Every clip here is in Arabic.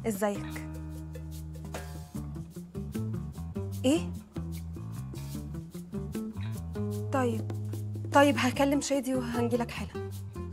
ازيك؟ ايه؟ طيب هكلم شادي وهنجيلك حالا.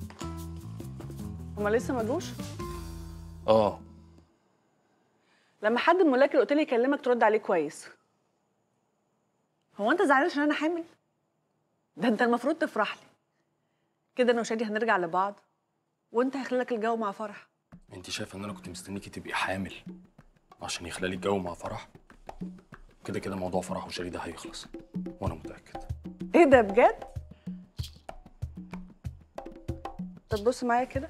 هما لسه ما جوش؟ اه. لما حد من ملاك قلت لي يكلمك ترد عليه كويس. هو انت زعلان عشان انا حامل؟ ده انت المفروض تفرح لي. كده انا وشادي هنرجع لبعض وانت هيخلي لك الجو مع فرح. انت شايفه ان انا كنت مستنيكي تبقي حامل عشان يخلى لي الجو مع فرح؟ كده كده موضوع فرح وشادي ده هيخلص وانا متاكد. ايه ده بجد؟ طب بص معايا كده.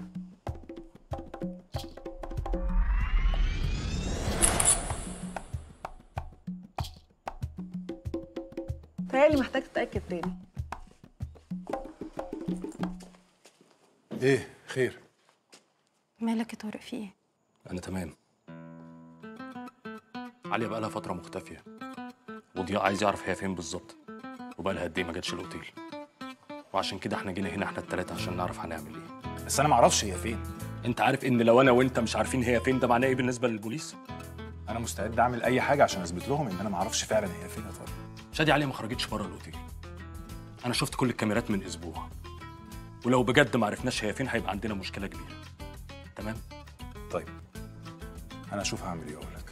تهيألي محتاج تتأكد تاني. ايه خير؟ مالك يا طارق، في ايه؟ انا تمام. عليا بقى لها فتره مختفيه وضياء عايز يعرف هي فين بالظبط، وبقى لها قد ايه ما جاتش الاوتيل، وعشان كده احنا جينا هنا احنا التلاته عشان نعرف هنعمل ايه. بس انا ما اعرفش هي فين. انت عارف ان لو انا وانت مش عارفين هي فين ده معناه ايه بالنسبه للبوليس؟ انا مستعد اعمل اي حاجه عشان اثبت لهم ان انا ما اعرفش فعلا هي فين يا طارق. شادي عليا ما خرجتش بره الاوتيل. انا شفت كل الكاميرات من اسبوع، ولو بجد ما عرفناش هي فين هيبقى عندنا مشكله كبيره. تمام؟ طيب انا اشوف هعمل ايه واقول لك.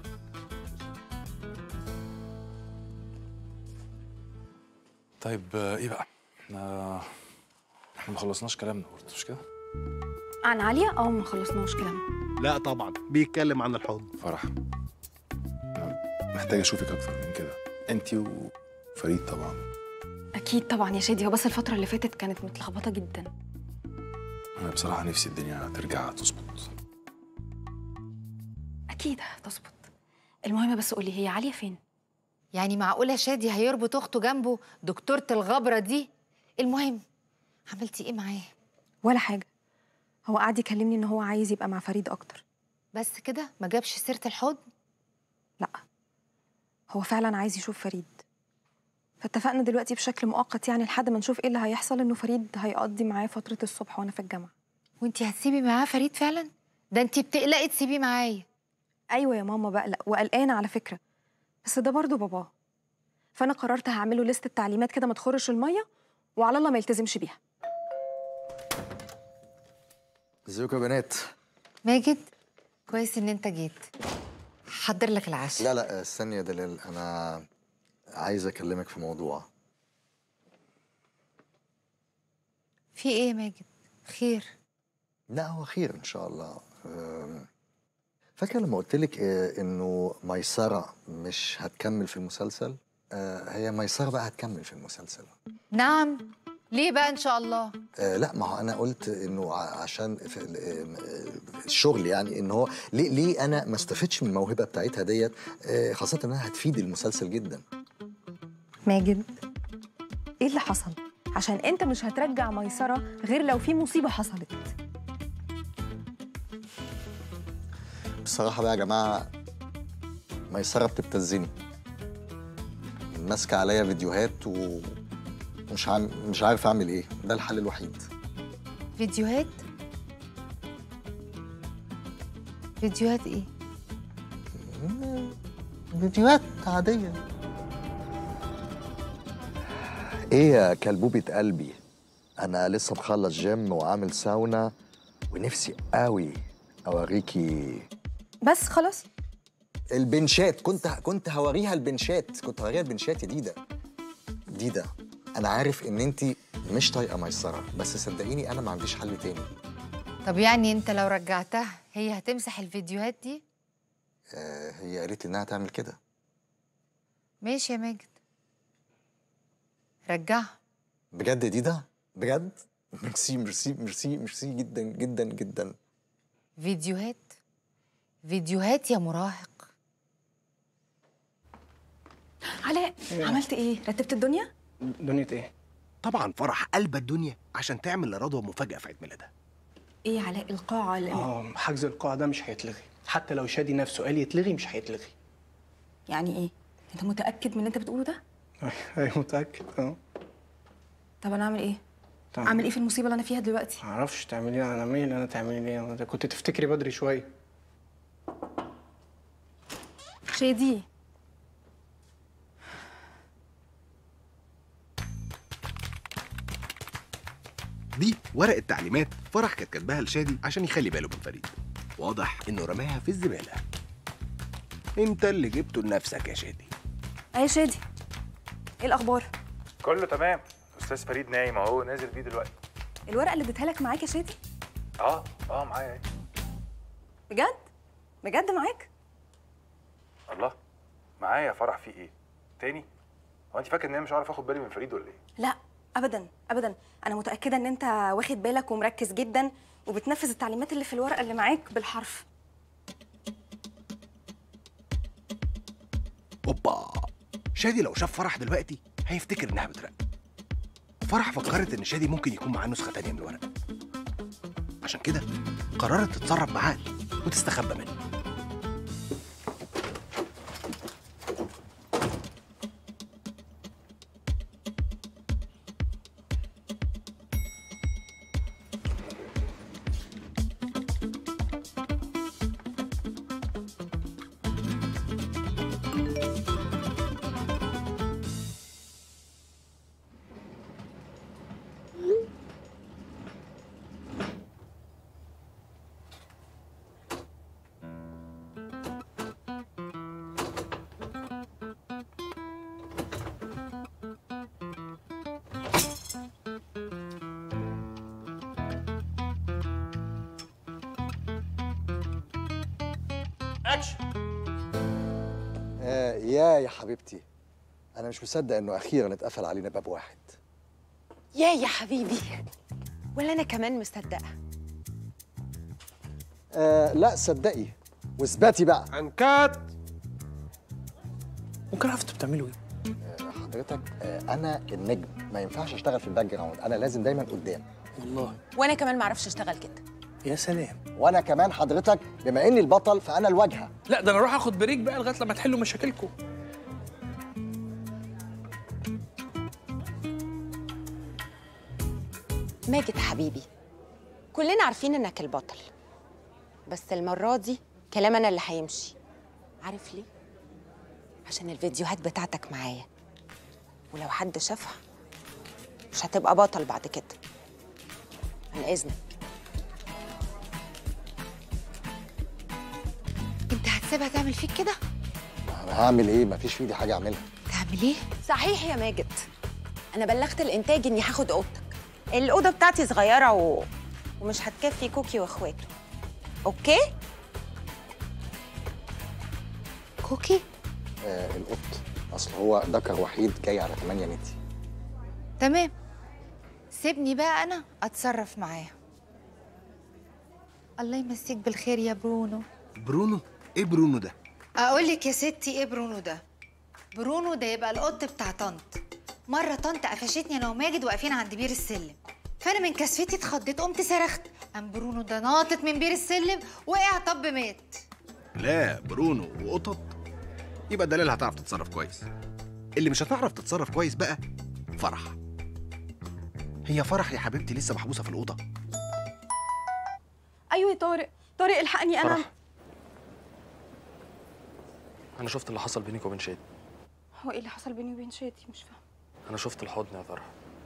طيب ايه بقى؟ احنا ما خلصناش كلامنا برضه مش كده؟ عن عليا؟ ما خلصناش كلامنا. لا طبعا بيتكلم عن الحضن. فرح، أنا محتاج اشوفك اكتر من كده، انت وفريد طبعا. اكيد طبعا يا شادي، هو بس الفتره اللي فاتت كانت متلخبطه جدا. انا بصراحه نفسي الدنيا ترجع تظبط. اكيد هتظبط. المهم بس قولي، هي عليا فين؟ يعني معقولة شادي هيربط أخته جنبه دكتورة الغبرة دي؟ المهم عملتي إيه معاه؟ ولا حاجه. هو قعد يكلمني ان هو عايز يبقى مع فريد اكتر. بس كده؟ ما جابش سيرة الحضن؟ لا، هو فعلا عايز يشوف فريد. فاتفقنا دلوقتي بشكل مؤقت، يعني لحد ما نشوف ايه اللي هيحصل، انه فريد هيقضي معاه فتره الصبح وانا في الجامعه. وانتي هتسيبي معاه فريد فعلا؟ ده انتي بتقلقي تسيبيه معايا. ايوه يا ماما بقلق وقلقانه على فكره، بس ده برضه باباه. فانا قررت هعمله لستة تعليمات كده ما تخرش الميه، وعلى الله ما يلتزمش بيها. ازيكم يا بنات؟ ماجد كويس ان انت جيت. حضر لك العشاء. لا استني يا دلال، انا عايز اكلمك في موضوع. في ايه يا ماجد؟ خير؟ لا هو خير ان شاء الله. فاكره لما قلت لك انه ميسره مش هتكمل في المسلسل؟ هي ميسره بقى هتكمل في المسلسل. نعم. ليه بقى ان شاء الله؟ لا ما هو انا قلت انه عشان في الشغل، يعني ان هو ليه انا ما استفدش من الموهبه بتاعتها ديت، خاصه انها هتفيد المسلسل جدا. ماجد، ايه اللي حصل؟ عشان انت مش هترجع ميسره غير لو في مصيبه حصلت. بصراحه بقى يا جماعه، ميسره بتبتزني، ماسكه عليا فيديوهات مش عارف اعمل ايه. ده الحل الوحيد. فيديوهات؟ فيديوهات ايه؟ فيديوهات عاديه. ايه يا كلبوبة قلبي، انا لسه مخلص جيم وعامل ساونا ونفسي قوي اوريكي. بس خلاص البنشات، كنت هوريها البنشات، كنت هوريها البنشات يا ديدا. انا عارف ان انت مش طايقه ميسره، بس صدقيني انا ما عنديش حل تاني. طب يعني انت لو رجعتها هي هتمسح الفيديوهات دي؟ هي قالت لي انها تعمل كده. ماشي يا ماجد، رجعها. بجد يا ديدا؟ بجد؟ ميرسي ميرسي ميرسي ميرسي جدا جدا جدا. فيديوهات يا مراهق. علاء، عملت ايه؟ رتبت الدنيا؟ دنيا ايه؟ طبعا فرح قلب الدنيا عشان تعمل لرضوى مفاجأة في عيد ميلادها. ايه علاء القاعة حجز القاعة ده مش هيتلغي، حتى لو شادي نفسه قال يتلغي مش هيتلغي. يعني ايه؟ انت متأكد من اللي انت بتقوله ده؟ ايوه متأكد. طب انا اعمل ايه؟ طبعا. اعمل ايه في المصيبة اللي انا فيها دلوقتي؟ معرفش تعملي ايه، انا مالي، انا تعملي ايه؟ انا كنت تفتكري بدري شوية. شادي، دي ورقة تعليمات فرح كانت كاتباها لشادي عشان يخلي باله من فريد. واضح إنه رماها في الزبالة. أنت اللي جبته لنفسك يا شادي. يا شادي، ايه الاخبار؟ كله تمام. استاذ فريد نايم اهو، نازل بيه دلوقتي. الورقه اللي اديتها لك معاك يا شادي؟ معايا اهي. بجد؟ بجد معاك؟ الله، معايا يا فرح. في ايه تاني؟ هو انت فاكر ان انا مش عارف اخد بالي من فريد ولا ايه؟ لا ابدا ابدا، انا متاكده ان انت واخد بالك ومركز جدا وبتنفذ التعليمات اللي في الورقه اللي معاك بالحرف. اوبا، شادي لو شاف فرح دلوقتي هيفتكر انها بتراقب. فرح فكرت ان شادي ممكن يكون معاه نسخه تانيه من الورقه، عشان كده قررت تتصرف بعقل وتستخبى منه. يا حبيبتي، أنا مش مصدق إنه أخيراً اتقفل علينا باب واحد. يا حبيبي، ولا أنا كمان مصدقة. لا صدقي واثبتي بقى. انكات. ممكن اعرف انتوا بتعملوا ايه؟ حضرتك أنا النجم، ما ينفعش أشتغل في الباك جراوند، أنا لازم دايماً قدام. والله. وأنا كمان معرفش أشتغل كده. يا سلام. وأنا كمان حضرتك بما إني البطل فأنا الواجهة. لا ده انا اروح اخد بريك بقى لغايه لما تحلوا مشاكلكم. ماجد حبيبي، كلنا عارفين إنك البطل، بس المرة دي كلام أنا اللي هيمشي. عارف ليه؟ عشان الفيديوهات بتاعتك معايا، ولو حد شافها مش هتبقى بطل بعد كده. عن إذنك. انت هتسيبها تعمل فيك كده؟ أنا هعمل إيه؟ مفيش في إيدي حاجة أعملها. تعمل ايه؟ صحيح يا ماجد، أنا بلغت الإنتاج إني هاخد أوضتك. الأوضة بتاعتي صغيرة ومش هتكفي كوكي وإخواته. أوكي؟ كوكي؟ القط، أصل هو ذكر وحيد جاي على 8 نتي. تمام، سيبني بقى أنا أتصرف معاه. الله يمسيك بالخير يا برونو. برونو؟ إيه برونو ده؟ أقول لك يا ستي إيه برونو ده؟ برونو ده يبقى القط بتاع طنط. مرة طنط قفشتني أنا وماجد واقفين عند بير السلم، فأنا من كسفتي اتخضيت قمت صرخت، قام برونو ده ناطط من بير السلم وقع طب مات. لا، برونو وقطط يبقى دليل هتعرف تتصرف كويس. اللي مش هتعرف تتصرف كويس بقى فرح. هي فرح يا حبيبتي لسه محبوسه في الاوضه. ايوه يا طارق، طارق الحقني انا. فرح، انا شفت اللي حصل بينك وبين شادي. هو ايه اللي حصل بيني وبين شادي؟ مش فاهم. انا شفت الحضن يا فرح.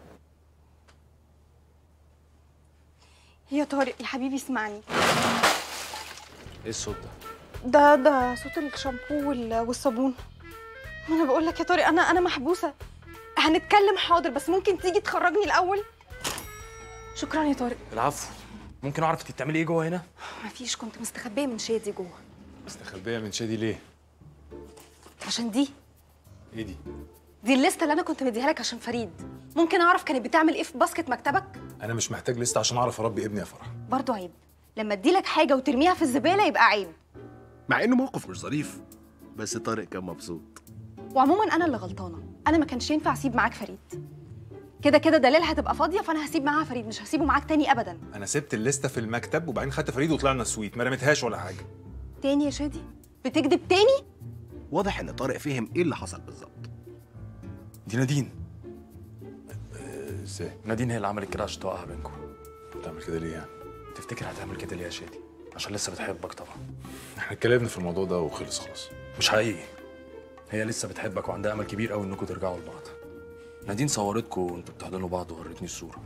يا طارق يا حبيبي اسمعني. ايه الصوت ده؟ ده صوت الشامبو والصابون. انا بقول لك يا طارق انا محبوسه. هنتكلم حاضر، بس ممكن تيجي تخرجني الاول؟ شكرا يا طارق. العفو. ممكن اعرف انت بتعملي ايه جوه هنا؟ مفيش، كنت مستخبيه من شادي جوه. مستخبيه من شادي ليه؟ عشان دي ايه دي؟ دي الليسته اللي انا كنت مديها لك عشان فريد. ممكن اعرف كانت بتعمل ايه في باسكت مكتبك؟ انا مش محتاج لسه عشان اعرف اربي ابني يا فرح. برضه عيب لما اديلك حاجه وترميها في الزباله، يبقى عيب. مع انه موقف مش ظريف، بس طارق كان مبسوط. وعموما انا اللي غلطانه، انا ما كانش ينفع اسيب معاك فريد. كده كده دليل هتبقى فاضيه، فانا هسيب معاها فريد، مش هسيبه معاك تاني ابدا. انا سبت الليسته في المكتب وبعدين خدت فريد وطلعنا السويت، ما رميتهاش ولا حاجه. تاني يا شادي؟ بتكذب تاني؟ واضح ان طارق فهم ايه اللي حصل بالظبط. دي نادين. ازاي؟ نادين هي اللي عملت كده عشان توقعها بينكم. بتعمل كده ليه يعني؟ تفتكر هتعمل كده ليه يا شادي؟ عشان لسه بتحبك طبعا. احنا اتكلمنا في الموضوع ده وخلص خلاص. مش حقيقي. هي لسه بتحبك وعندها امل كبير قوي انكم ترجعوا لبعض. نادين صورتكم وانتوا بتحضنوا بعض وورتني الصوره.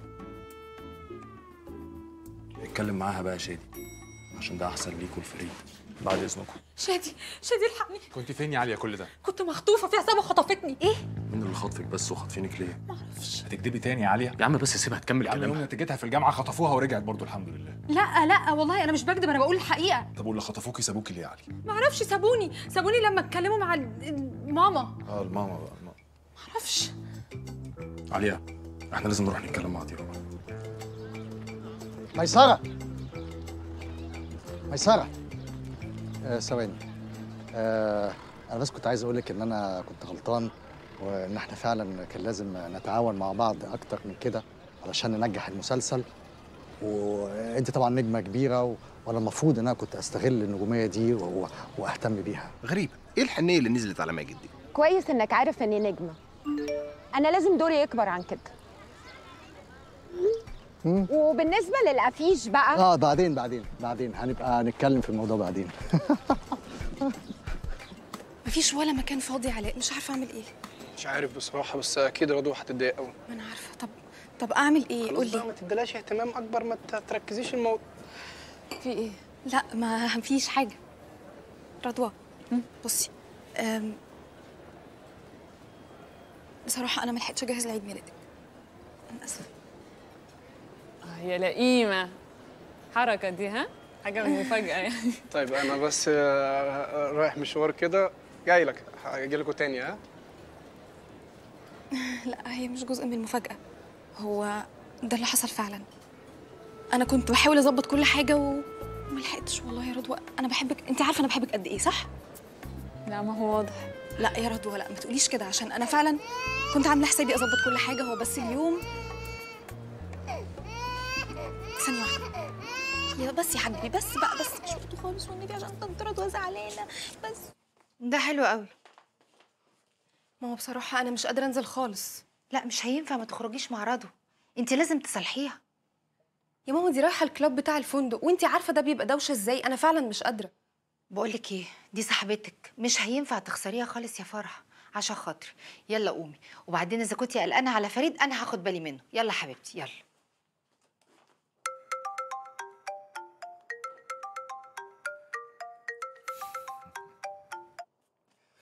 اتكلم معاها بقى يا شادي، عشان ده احسن ليكوا لفريد. بعد اذنكم. شادي الحقني. كنت فين يا عاليه كل ده؟ كنت مخطوفه في عصابه خطفتني. ايه؟ مين اللي خاطفك بس وخاطفينك ليه؟ معرفش. هتكدبي تاني يا عاليه؟ يا عم بس سيبها تكمل يا عم كلامها. يوم نتيجتها في الجامعه خطفوها ورجعت برضو الحمد لله. لا والله انا مش بكذب، انا بقول الحقيقه. طب واللي خطفوكي سابوكي ليه يا علي؟ معرفش، سابوني لما اتكلموا مع ماما. الماما بقى الماما. معرفش. عليا احنا لازم نروح نتكلم مع ديرا. ميسرة ثواني. انا بس كنت عايز اقول لك ان انا كنت غلطان، وان احنا فعلا كان لازم نتعاون مع بعض اكتر من كده علشان ننجح المسلسل. وانت طبعا نجمه كبيره، وانا المفروض ان انا كنت استغل النجوميه دي واهتم بيها. غريبه، ايه الحنيه اللي نزلت على ماجد دي؟ كويس انك عارف اني نجمه. انا لازم دوري يكبر عن كده. وبالنسبه للافيش بقى بعدين هنبقى نتكلم في الموضوع بعدين. مفيش ولا مكان فاضي علاء، مش عارفه اعمل ايه. مش عارف بصراحه، بس اكيد رضوى هتتضايق قوي. ما انا عارفه. طب اعمل ايه؟ قول لي. ما تديلاش اهتمام اكبر، ما تركزيش الموضوع. في ايه؟ لا ما فيش حاجه. رضوى بصي، بصراحه انا ما لحقتش اجهز لعيد ميلادك. انا اسفه. يا لئيمه حركه دي، ها؟ حاجه من مفاجاه يعني. طيب انا بس رايح مشوار كده، جاي لك، هاجي لكم تاني. ها؟ لا هي مش جزء من المفاجاه، هو ده اللي حصل فعلا. انا كنت بحاول اظبط كل حاجه وما لحقتش. والله يا رضوى انا بحبك، انت عارفه انا بحبك قد ايه صح؟ لا ما هو واضح. لا يا رضوى لا، ما تقوليش كده، عشان انا فعلا كنت عامله حسابي اظبط كل حاجه. هو بس اليوم ثانيه واحده بس يا حبيبي، بس مش وقته خالص والنبي، عشان طنط رضوى زعلانه بس. ده حلو قوي. ما هو بصراحه انا مش قادره انزل خالص. لا مش هينفع ما تخرجيش مع رضوى، انت لازم تصالحيها. يا ماما دي رايحه الكلاب بتاع الفندق، وانت عارفه ده بيبقى دوشه ازاي. انا فعلا مش قادره. بقولك ايه، دي صاحبتك، مش هينفع تخسريها خالص يا فرح، عشان خاطري. يلا قومي، وبعدين اذا كنتي قلقانه على فريد انا هاخد بالي منه. يلا حبيبتي يلا.